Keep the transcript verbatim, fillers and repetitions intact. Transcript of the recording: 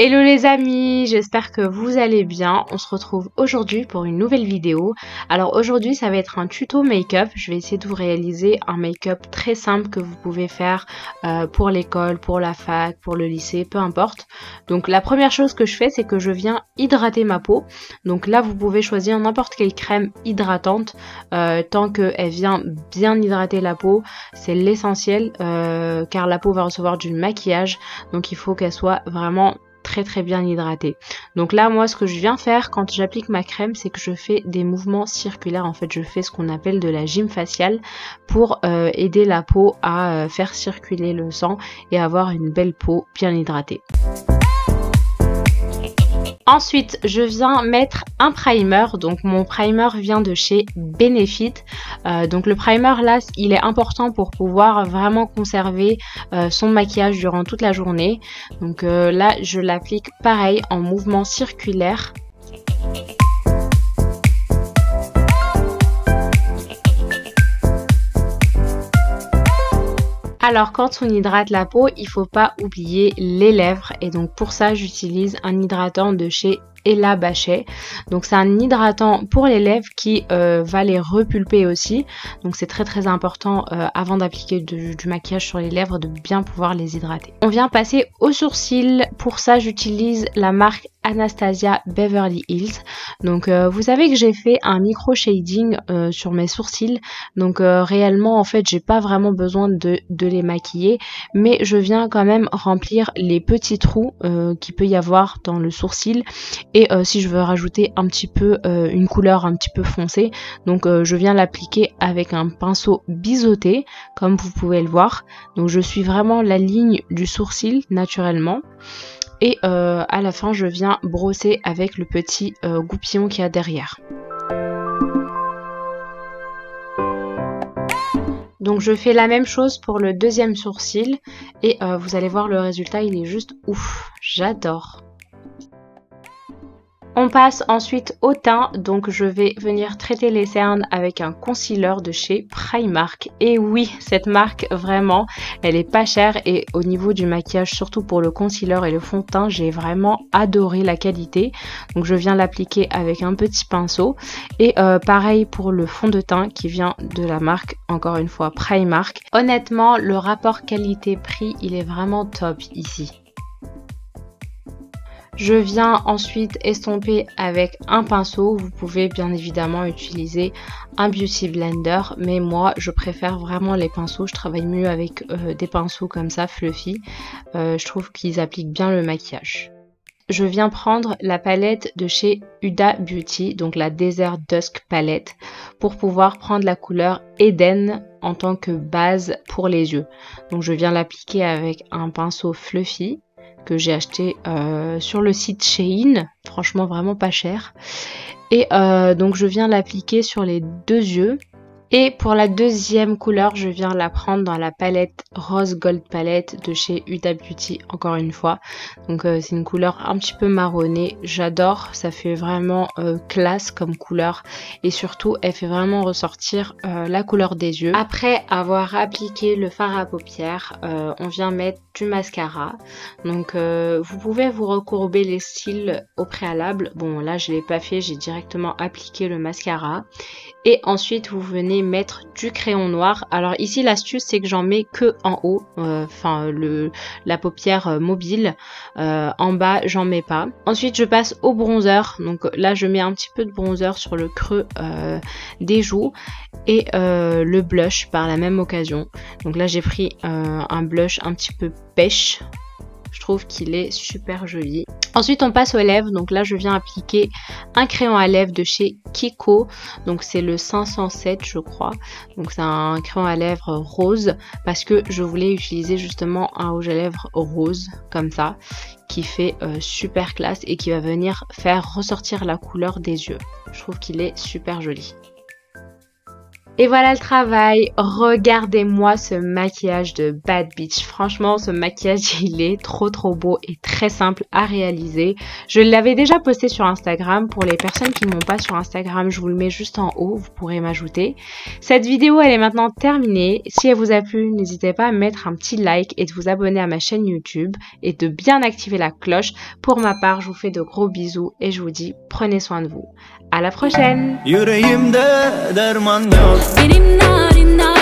Hello les amis, j'espère que vous allez bien. On se retrouve aujourd'hui pour une nouvelle vidéo. Alors aujourd'hui ça va être un tuto make-up. Je vais essayer de vous réaliser un make-up très simple que vous pouvez faire euh, pour l'école, pour la fac, pour le lycée, peu importe. Donc la première chose que je fais, c'est que je viens hydrater ma peau. Donc là vous pouvez choisir n'importe quelle crème hydratante euh, tant qu'elle vient bien hydrater la peau. C'est l'essentiel euh, car la peau va recevoir du maquillage. Donc il faut qu'elle soit vraiment très très bien hydratée. Donc là moi ce que je viens faire quand j'applique ma crème, c'est que je fais des mouvements circulaires. En fait je fais ce qu'on appelle de la gym faciale pour euh, aider la peau à euh, faire circuler le sang et avoir une belle peau bien hydratée. Ensuite, je viens mettre un primer. Donc mon primer vient de chez Benefit. Euh, donc le primer là, il est important pour pouvoir vraiment conserver euh, son maquillage durant toute la journée. Donc euh, là, je l'applique pareil en mouvement circulaire. Alors quand on hydrate la peau, il faut pas oublier les lèvres et donc pour ça j'utilise un hydratant de chez Ella Bachet. Donc c'est un hydratant pour les lèvres qui euh, va les repulper aussi. Donc c'est très très important euh, avant d'appliquer du, du maquillage sur les lèvres de bien pouvoir les hydrater. On vient passer aux sourcils. Pour ça j'utilise la marque Anastasia Beverly Hills. Donc euh, vous savez que j'ai fait un micro shading euh, sur mes sourcils. Donc euh, réellement en fait j'ai pas vraiment besoin de, de les maquiller. Mais je viens quand même remplir les petits trous euh, qu'il peut y avoir dans le sourcil. Et euh, si je veux rajouter un petit peu euh, une couleur un petit peu foncée, donc euh, je viens l'appliquer avec un pinceau biseauté comme vous pouvez le voir. Donc je suis vraiment la ligne du sourcil naturellement. Et euh, à la fin je viens brosser avec le petit euh, goupillon qu'il y a derrière. Donc je fais la même chose pour le deuxième sourcil. Et euh, vous allez voir le résultat, il est juste ouf, j'adore. On passe ensuite au teint, donc je vais venir traiter les cernes avec un concealer de chez Primark. Et oui, cette marque vraiment, elle est pas chère et au niveau du maquillage, surtout pour le concealer et le fond de teint, j'ai vraiment adoré la qualité. Donc je viens l'appliquer avec un petit pinceau. Et euh, pareil pour le fond de teint qui vient de la marque, encore une fois, Primark. Honnêtement, le rapport qualité-prix, il est vraiment top ici. Je viens ensuite estomper avec un pinceau. Vous pouvez bien évidemment utiliser un beauty blender, mais moi je préfère vraiment les pinceaux. Je travaille mieux avec euh, des pinceaux comme ça, fluffy. Euh, je trouve qu'ils appliquent bien le maquillage. Je viens prendre la palette de chez Huda Beauty, donc la Desert Dusk palette, pour pouvoir prendre la couleur Eden en tant que base pour les yeux. Donc je viens l'appliquer avec un pinceau fluffy que j'ai acheté euh, sur le site Shein, franchement vraiment pas cher. Et euh, donc je viens l'appliquer sur les deux yeux. Et pour la deuxième couleur, je viens la prendre dans la palette Rose Gold Palette de chez Huda Beauty, encore une fois. Donc euh, c'est une couleur un petit peu marronnée, j'adore, ça fait vraiment euh, classe comme couleur. Et surtout, elle fait vraiment ressortir euh, la couleur des yeux. Après avoir appliqué le fard à paupières, euh, on vient mettre du mascara. Donc euh, vous pouvez vous recourber les cils au préalable. Bon là je l'ai pas fait, j'ai directement appliqué le mascara. Et ensuite vous venez mettre du crayon noir. Alors ici l'astuce c'est que j'en mets que en haut, enfin euh, le la paupière euh, mobile. Euh, en bas j'en mets pas. Ensuite je passe au bronzer. Donc là je mets un petit peu de bronzer sur le creux euh, des joues. Et euh, le blush par la même occasion. Donc là j'ai pris euh, un blush un petit peu pêche. Je trouve qu'il est super joli. Ensuite on passe aux lèvres, donc là je viens appliquer un crayon à lèvres de chez Kiko, donc c'est le cinq cent sept je crois, donc c'est un crayon à lèvres rose parce que je voulais utiliser justement un rouge à lèvres rose comme ça qui fait euh, super classe et qui va venir faire ressortir la couleur des yeux. Je trouve qu'il est super joli. Et voilà le travail. Regardez-moi ce maquillage de Bad Bitch. Franchement, ce maquillage, il est trop trop beau et très simple à réaliser. Je l'avais déjà posté sur Instagram. Pour les personnes qui ne m'ont pas sur Instagram, je vous le mets juste en haut. Vous pourrez m'ajouter. Cette vidéo, elle est maintenant terminée. Si elle vous a plu, n'hésitez pas à mettre un petit like et de vous abonner à ma chaîne YouTube et de bien activer la cloche. Pour ma part, je vous fais de gros bisous et je vous dis prenez soin de vous. À la prochaine. Yüreğimde derman yok. Benim narim narim.